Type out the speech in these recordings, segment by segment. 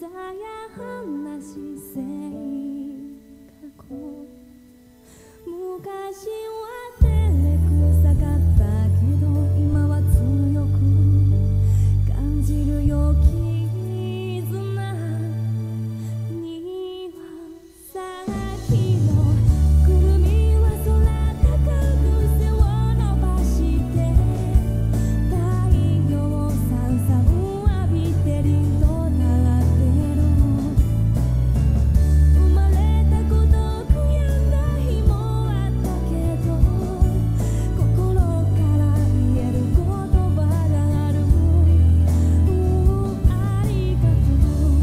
や話せ過去昔は照れくさかったけど今は強く感じるよ絆には先のくるみは空高く背を伸ばして太陽さんさん浴びてりんと立ってる生まれたことを悔やんだ日もあったけど心から言える言葉があるありがとう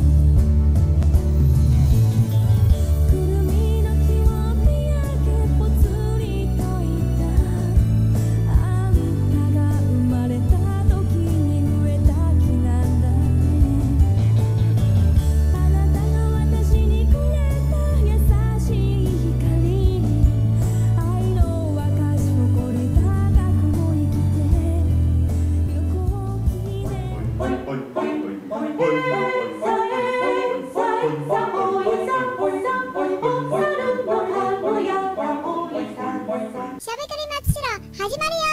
くるみの木を見上げぽつりといたあんたが生まれた時に植えた木なんだねあなたが私にくれた優しい光に愛の証誇り高くも生きて旅行機でしゃべくり松代始まるよ。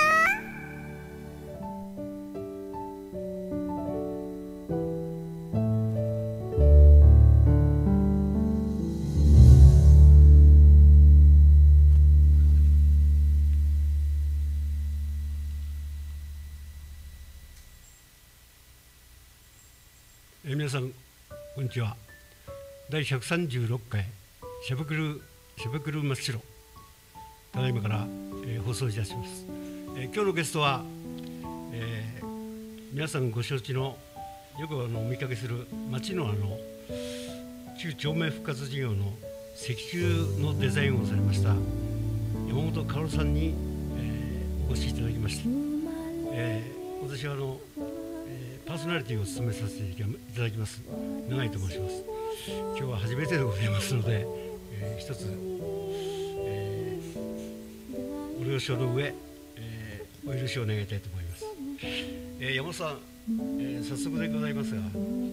皆さんこんにちは。第136回しゃべくる真っ白、ただいまから、放送いたします。今日のゲストは、皆さんご承知のよくお見かけする町の旧町名復活事業の石柱のデザインをされました山本薫さんに、お越しいただきました。私はパーソナリティを務めさせていただきます永井と申します。今日は初めてでございますので、一つ、ご了承の上、お許しを願いたいと思います。山本さん、早速でございますが、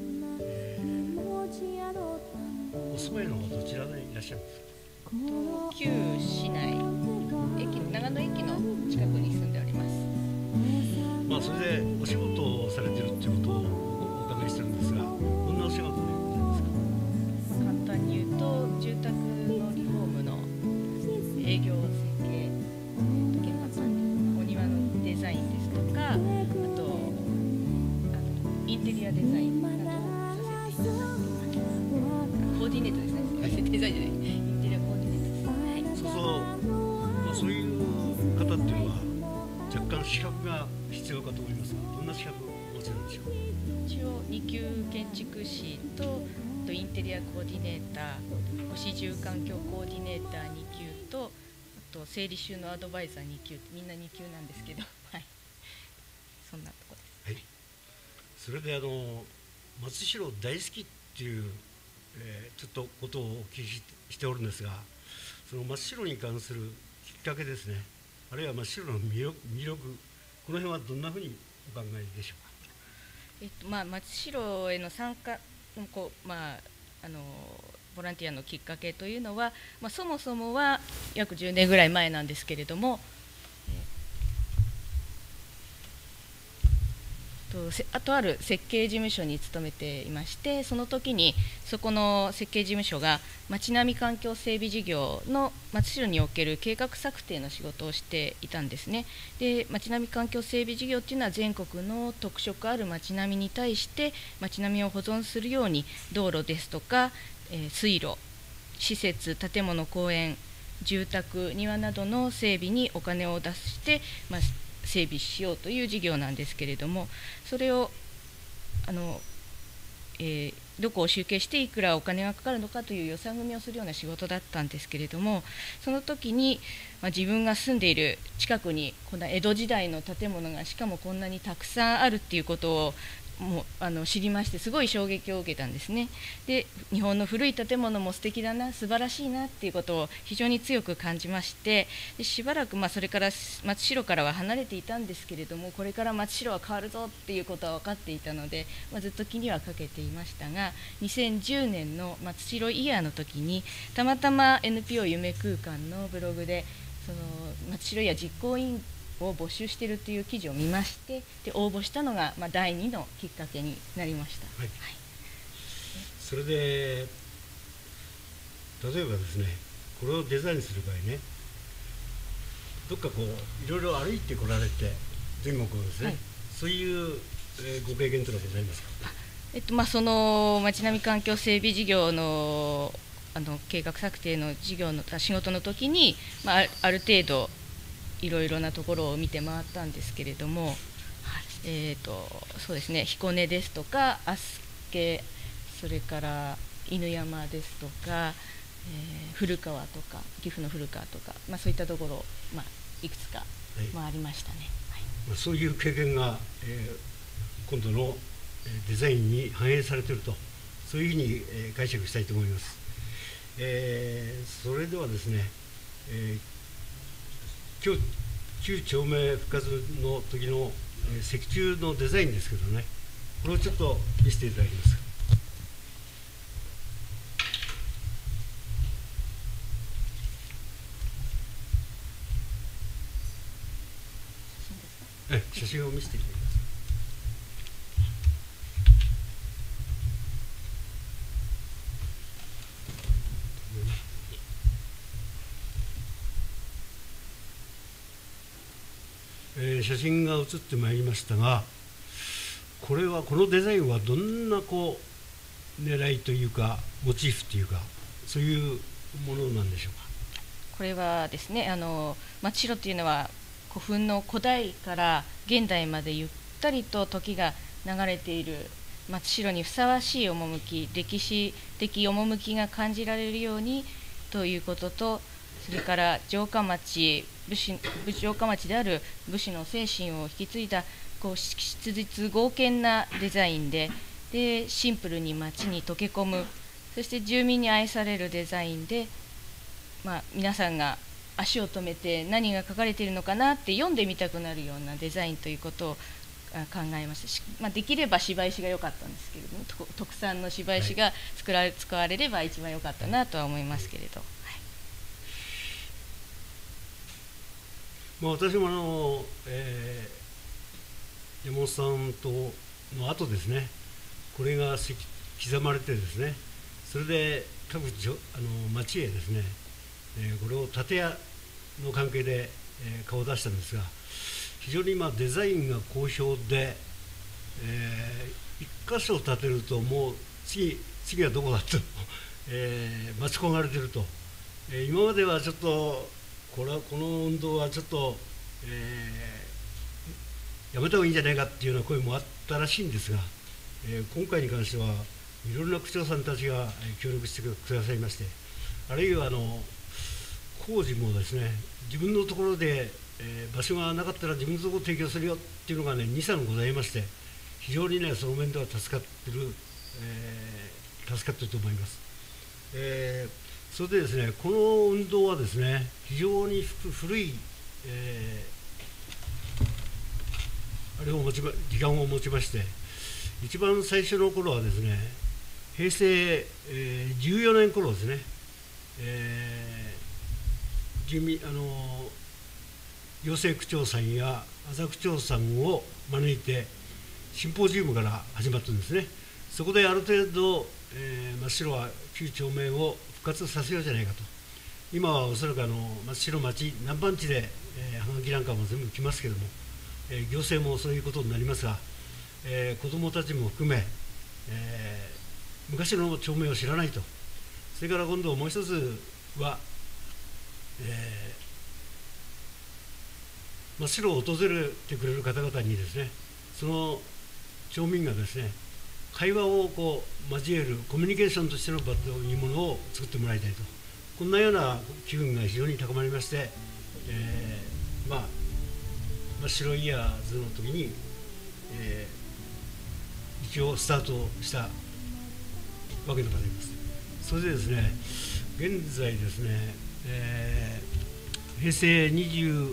お住まいの方どちらでいらっしゃいますか？ 旧市内長野駅の近くに住んでおります。 それでお仕事をされてるっていうことをお伺いしてるんですが、どんなお仕事でございますか？ 簡単に言うと住宅のリフォームの営業設計、現場管理、お庭のデザインですとか、あとインテリアデザインなどをさせていただいています。コーディネートですね。デザインじゃない、インテリアコーディネートです。はい。 そういう方っていうのは若干資格が必要かと思いますが、どんな資格をお持ちなんでしょうか？ 一応2級建築士とインテリアコーディネーター、都市住環境コーディネーター2級と、あと整理収納アドバイザー2級、みんな2級なんですけど、はい、そんなところです。 はい。それで松代大好きっていう、ちょっとことをお聞きしておるんですが、その松代に関するきっかけですね、あるいは真っ白の魅力、この辺はどんなふうにお考えでしょうか？ 松代への参加、ボランティアのきっかけというのは、そもそもは約10年ぐらい前なんですけれども、ある設計事務所に勤めていまして、その時にそこの設計事務所が町並み環境整備事業の松代における計画策定の仕事をしていたんですね。で、町並み環境整備事業っていうのは全国の特色ある町並みに対して町並みを保存するように道路ですとか、水路、施設、建物、公園、住宅、庭などの整備にお金を出して、整備しようという事業なんですけれども、それをどこを集計していくらお金がかかるのかという予算組みをするような仕事だったんですけれども、その時に、自分が住んでいる近くにこんな江戸時代の建物がしかもこんなにたくさんあるっていうことをも知りまして、すごい衝撃を受けたんですね。で、日本の古い建物も素敵だな、素晴らしいなっていうことを非常に強く感じまして、でしばらくそれから松代からは離れていたんですけれども、これから松代は変わるぞっていうことは分かっていたので、ずっと気にはかけていましたが、2010年の松代イヤーの時にたまたま NPO 夢空間のブログでその松代イヤー実行委員を募集しているという記事を見まして、で応募したのが第2のきっかけになりました。 はい、それで例えばですね、これをデザインする場合ね、どっかこういろいろ歩いてこられて全国をですね、そういうご経験というのはございますか？ その街並み環境整備事業の計画策定の事業の仕事の時に、ある程度いろいろなところを見て回ったんですけれども、そうですね、彦根ですとか足助、それから犬山ですとか、古川とか岐阜の古川とか、そういったところを、いくつか回りましたね。 そういう経験が、今度のデザインに反映されていると、そういうふうに解釈したいと思います。それではですね、今日旧町名復活の時の石柱のデザインですけどね、これをちょっと見せていただきます。写真を見せていただきます。写真が写ってまいりましたが、このデザインはどんな狙いというかモチーフというか、そういうものなんでしょうか？ これはですね、松代というのは古墳の古代から現代までゆったりと時が流れている松代にふさわしい趣、歴史的趣が感じられるようにということと、それから城下町である武士の精神を引き継いだ質実剛健なデザインで、シンプルに町に溶け込む、そして住民に愛されるデザインで、皆さんが足を止めて何が書かれているのかなって読んでみたくなるようなデザインということを考えましたし、できれば芝石が良かったんですけれども、特産の芝石が使われれば一番良かったなとは思いますけれど。 私も山本さんの後ですね、これが刻まれてですね、それで各町へですね、これを建屋の関係で顔を出したんですが、非常にデザインが好評で、1箇所建てるともう次はどこだと、待ち焦がれていると、今まではちょっとこの運動はちょっと、やめた方がいいんじゃないかっていうような声もあったらしいんですが、今回に関してはいろんな区長さんたちが協力してくださいまして、あるいは工事もですね、自分のところで、場所がなかったら自分のところを提供するよっていうのがね、2、3ございまして、非常にね、その面では助かってると思います。それでですね、この運動はですね、非常に古い、時間を持ちまして、一番最初の頃はですね、平成、14年頃ですね、行政区長さんや麻布区長さんを招いてシンポジウムから始まったんですね。そこである程度、松代は旧町名を復活させようじゃないかと。今はおそらく松代町南蛮地で、はがきなんかも全部来ますけども、行政もそういうことになりますが、子どもたちも含め、昔の町名を知らないと。それから今度もう一つは、松代を訪れてくれる方々にですね、その町民がですね、会話を交えるコミュニケーションとしての場というものを作ってもらいたいと、こんなような機運が非常に高まりまして、松代イヤーズの時に、 一応スタートしたわけでございます。それでですね、現在ですね、平成20、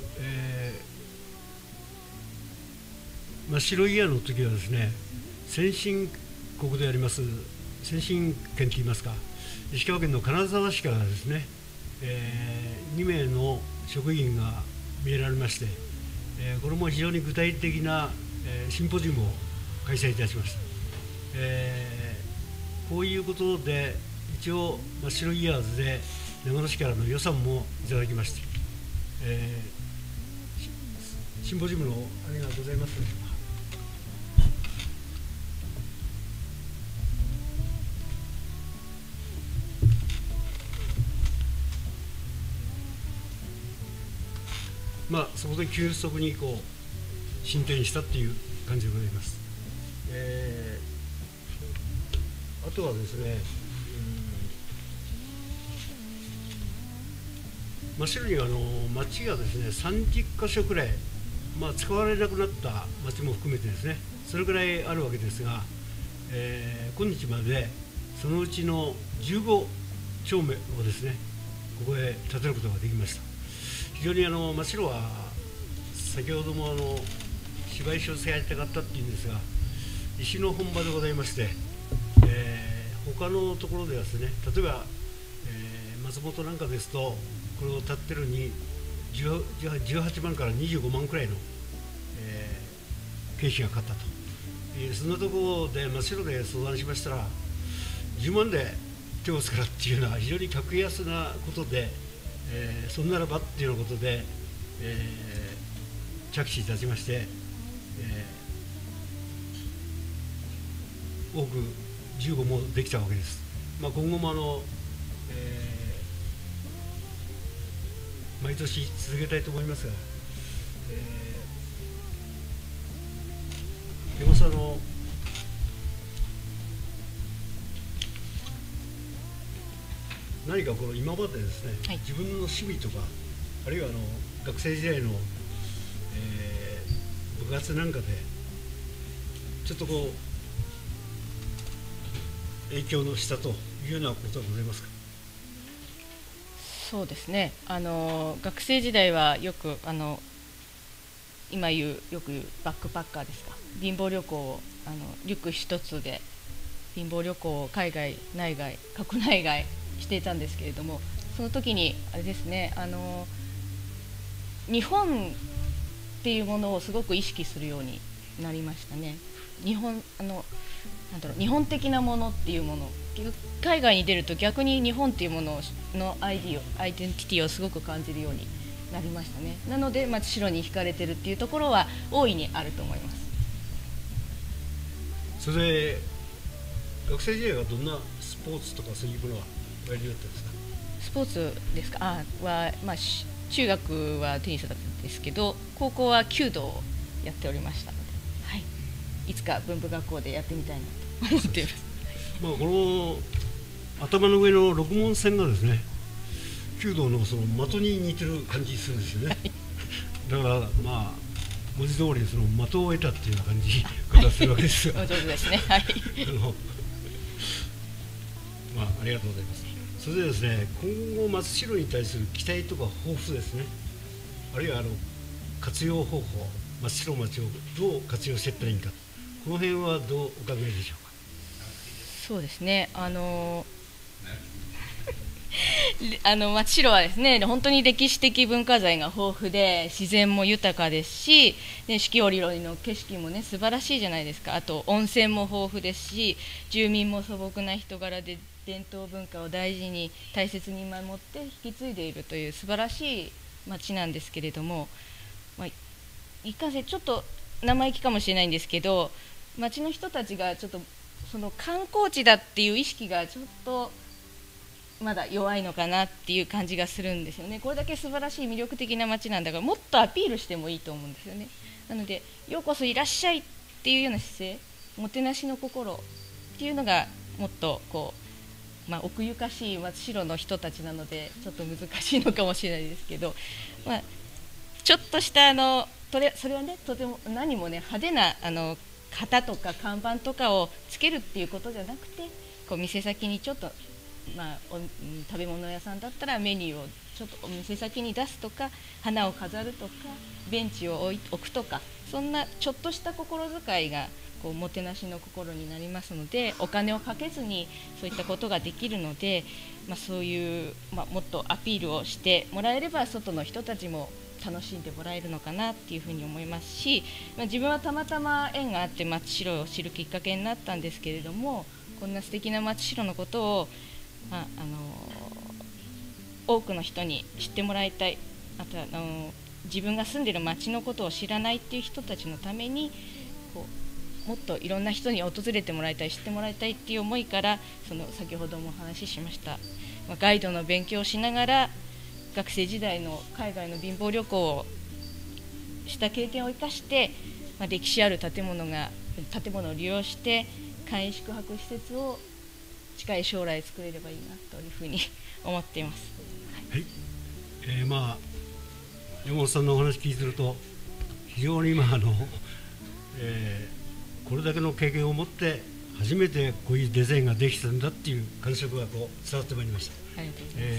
真っ白イヤーの時はですね、先進国であります先進県といいますか、石川県の金沢市からですね、2名の職員が見えられまして、これも非常に具体的な、シンポジウムを開催いたしました。こういうことで一応真っ白イヤーズで長野市からの予算もいただきまして、シンポジウムのあれがございますでしょうか。そこで急速に進展したっていう感じでございます。あとはですね、真っ白には町がですね30カ所くらい、使われなくなった町も含めてですね、それくらいあるわけですが、今日までそのうちの15丁目をですねここへ建てることができました。非常に真っ白は先ほども芝居書されたかったっていうんですが、石の本場でございまして、他のところではですね、例えば、松本なんかですとこれを建ってるに18万から25万くらいの、経費がかかったと、そんなところで真っ白で相談しましたら10万で手をつけるっていうのは非常に格安なことで、そんならばっていうようなことで、着手いたしまして、多く15もできたわけです。今後も毎年続けたいと思いますが、でも何か今までですね、 はい、 自分の趣味とかあるいは学生時代の、部活なんかでちょっと影響のしたというようなことはございますか。 そうですね、学生時代はよく今よく言うバックパッカーですか、貧乏旅行をリュック一つで貧乏旅行を海外内外国内外していたんですけれども、その時にあれですね、日本っていうものをすごく意識するようになりましたね。日本的なものっていうもの、海外に出ると逆に日本っていうもののアイデンティティをすごく感じるようになりましたね。なので真っ白に惹かれてるっていうところは大いにあると思います。 それで学生時代はどんなスポーツとかそういうものはおやりになったんですか。 スポーツですか。中学はテニスだったんですけど、高校は弓道をやっておりましたので、はい、いつか文部学校でやってみたいなと思っています。 この頭の上の六文線がですね、弓道の的に似てる感じするんですよね。だから文字通り的を得たっていうような感じ方するわけですが、 お上手ですね。はい。 ありがとうございます。それでですね、今後真っ白に対する期待とか抱負ですね、あるいは活用方法、真っ白町をどう活用していったらいいか、この辺はどうお考えでしょうか。 そうですね、真っ白はですね、本当に歴史的文化財が豊富で自然も豊かですし、四季折々の景色もね素晴らしいじゃないですか。あと温泉も豊富ですし、住民も素朴な人柄で伝統文化を大事に大切に守って引き継いでいるという素晴らしい町なんですけれども、いかんせんちょっと生意気かもしれないんですけど、町の人たちがちょっとその観光地だっていう意識がちょっとまだ弱いのかなっていう感じがするんですよね。これだけ素晴らしい魅力的な街なんだから、もっとアピールしてもいいと思うんですよね。なのでようこそいらっしゃいっていうような姿勢、もてなしの心っていうのがもっと奥ゆかしい真っ白の人たちなのでちょっと難しいのかもしれないですけど、ちょっとしたそれはねとても何もね派手な旗とか看板とかをつけるっていうことじゃなくて、こう店先にちょっと、食べ物屋さんだったらメニューをちょっとお店先に出すとか、花を飾るとかベンチを置くとか、そんなちょっとした心遣いがこうもてなしの心になりますので、お金をかけずにそういったことができるので、そういう、もっとアピールをしてもらえれば外の人たちも楽しんでもらえるのかなっていうふうに思いますし、自分はたまたま縁があって松代を知るきっかけになったんですけれども、こんな素敵な松代のことを、多くの人に知ってもらいたい、あと自分が住んでいる町のことを知らないっていう人たちのためにもっといろんな人に訪れてもらいたい、知ってもらいたいっていう思いから、先ほどもお話ししました、ガイドの勉強をしながら学生時代の海外の貧乏旅行をした経験を生かして、歴史ある建物を利用して簡易宿泊施設を近い将来作れればいいなというふうに思っています。 はい、山本さんのお話聞いてると非常にこれだけの経験を持って初めてこういうデザインができたんだっていう感触がこう伝わってまいりました。 ありがとうござい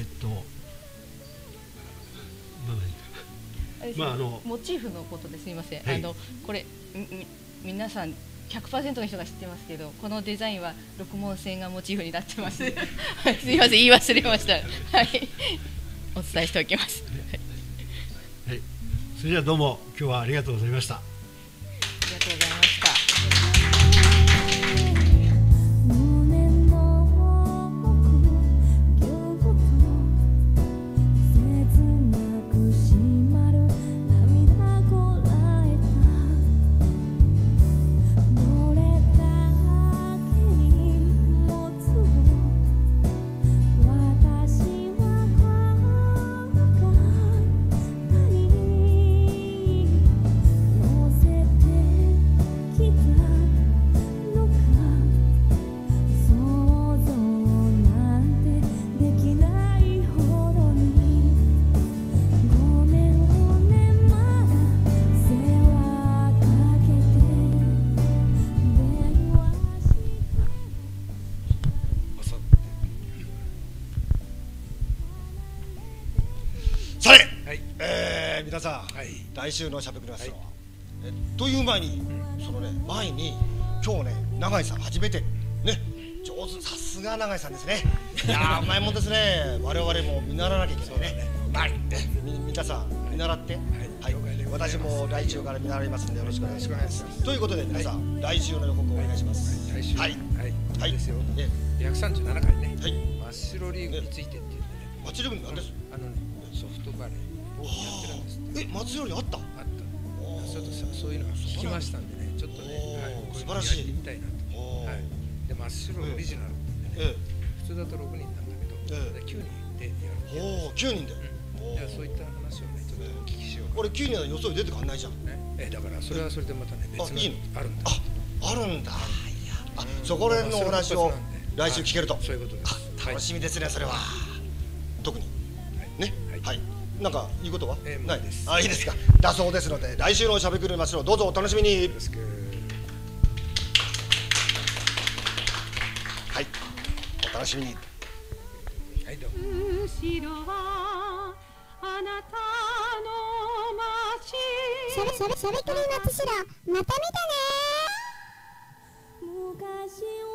ます。モチーフのことですみません、はい、これ皆さん 100% の人が知ってますけど、このデザインは六文線がモチーフになってます。すみません、言い忘れました。はい、お伝えしておきます。 はい、それではどうも今日はありがとうございました。 ありがとうございました。 皆さん、来週のしゃべくりますよ。という前に、前に今日ね、永井さん初めてね、上手、さすが永井さんですね。いやー、うまいもんですね。我々も見習わなきゃいけないね。皆さん見習って、はい、私も来週から見習いますんでよろしくお願いします。ということで皆さん、来週の予告をお願いします。 来週、はいですよ。237回ね、真っ白リーグについてっていうね。 真っ白リーグなんです。 ソフトバレーをやってるんです。 松代にあった？ ちょっとそういうのが聞きましたんでね、ちょっとね、 素晴らしい。 やってみたいなと。で、真っ白オリジナルでね、普通だと6人なんだけど、9人でやる。 9人で。 そういった話をね、ちょっとお聞きしようか。 俺9人は予想出てかんないじゃん。 だからそれはそれでまたね、別のあるんだ。 あるんだ。そこら辺のお話を来週聞けると。 そういうことです。 楽しみですね、それは。特にね。はい。なんかいいことはないです。いいですか。だそうですので、来週のしゃべくりますのどうぞお楽しみに。はい、お楽しみに。 はい、どうも。 後ろはあなたの街。 しゃべくり松代、また見てね。 昔